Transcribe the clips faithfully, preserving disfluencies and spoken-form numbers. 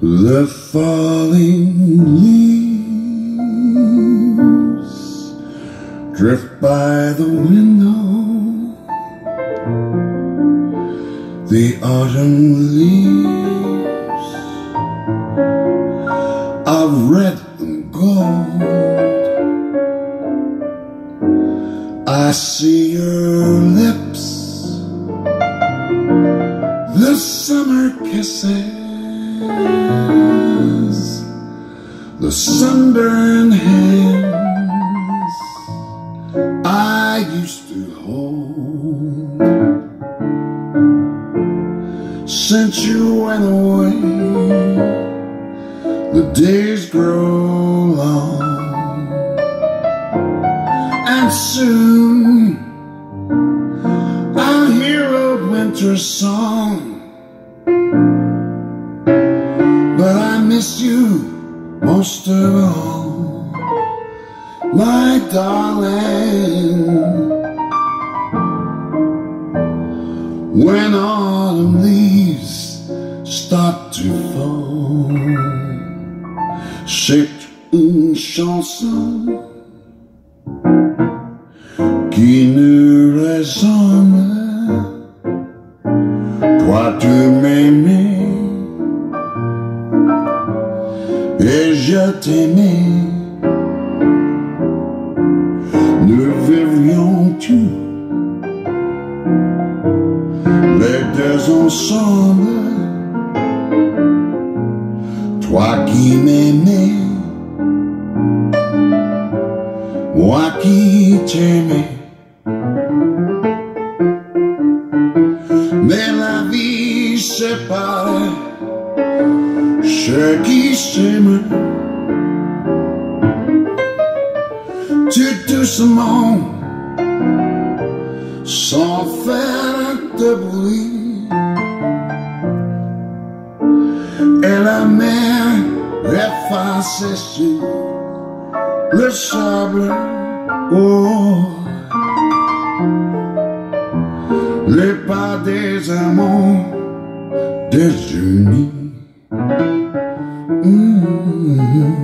The falling leaves drift by the window. The autumn leaves of red and gold. I see your lips, the summer kisses, the sunburned hands I used to hold. Since you went away, the days grow long, and soon I'll hear a winter song. But I miss you most of all, my darling. When autumn leaves start to fall, c'est une chanson qui nous ressemble. Toi tu m'aimais et je t'aimais. Nous vivions tous les deux ensemble. Toi qui m'aimais, moi qui t'aimais. Mais la vie sépare ceux qui s'aiment. Tout doucement, sans faire de bruit, et la mer effacée sur le sable. Oh, les pas des amants désunis. Mmh.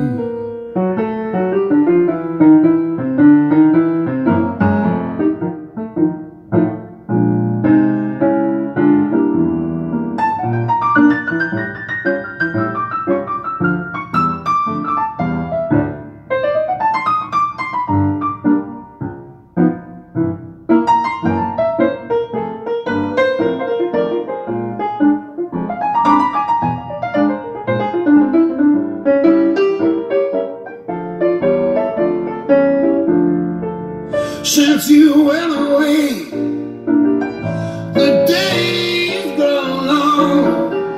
Since you went away, the days grow long,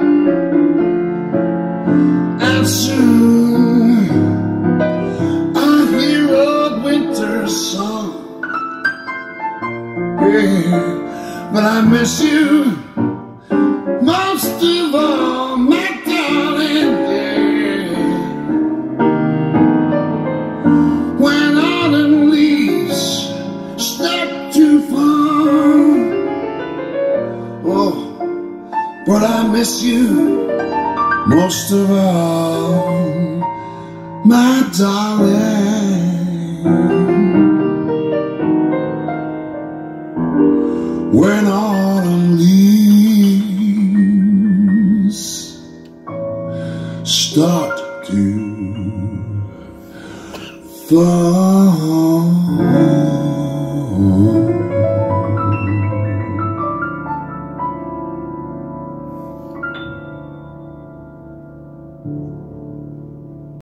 and soon I'll hear a winter song. Yeah, but I miss you most of all, my darling. Yeah. When autumn leaves start to fall, oh, but I miss you most of all, my darling. When autumn leaves start to fall.